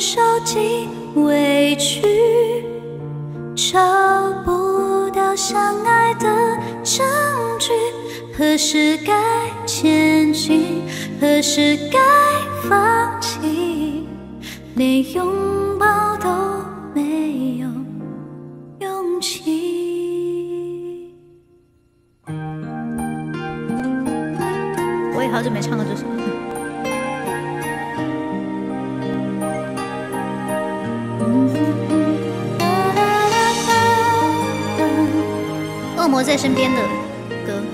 受尽委屈，找不到相爱的证据。何时该前进，何时该放弃，连拥抱都没有勇气。 我也好久没唱过这首。恶魔在身边的歌，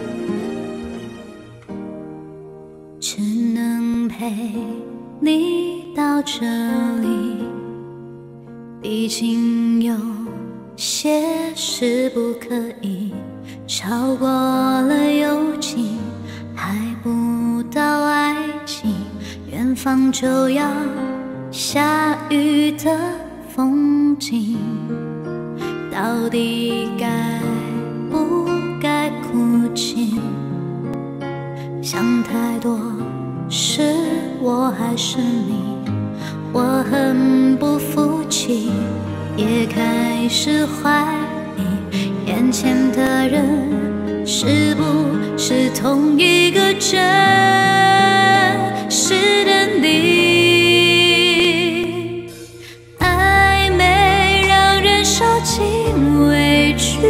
只能陪你到这里，毕竟有些事不可以超过了友情，还不到爱情，远方就要下雨的风景，到底该不该哭泣？想太多，是我还是你？我很不服气，也开始怀疑眼前的人是不是同一个真实的你。暧昧让人受尽委屈，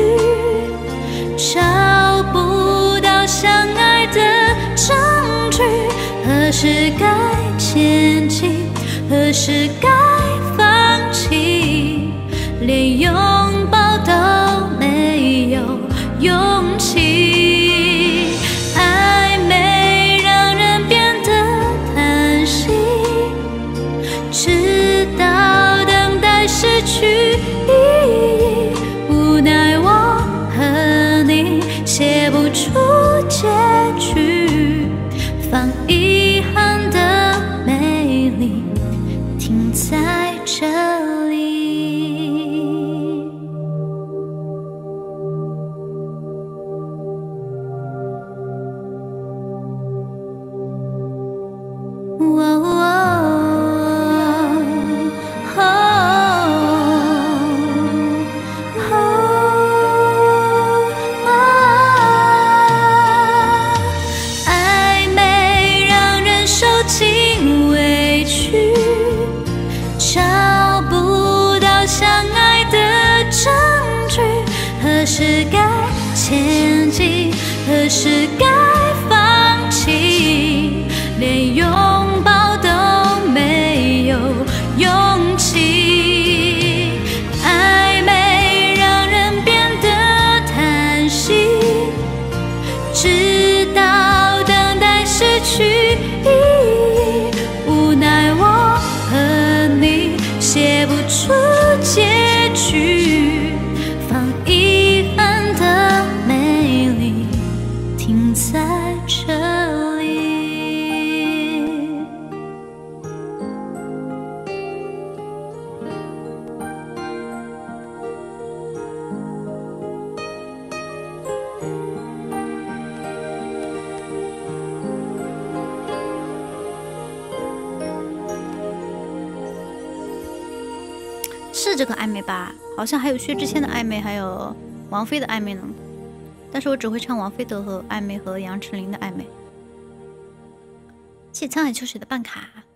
找不到相爱的证据。何时该前进，何时该放弃，连拥抱都没有勇气。暧昧让人变得贪心，直到等待失去意义。无奈我和你写不出结局，放遗憾的美丽停在这里。暧昧让人受尽委屈，找不到相爱的证据。何时该前进，何时该放弃，连拥抱都没有勇气。暧昧让人变得贪心，直到等待失去意义。无奈我和你写不出结局，放遗憾的美丽停在这里。 是这个暧昧吧？好像还有薛之谦的暧昧，还有王菲的暧昧呢。但是我只会唱王菲的和暧昧和杨丞琳的暧昧。谢沧海秋水的办卡。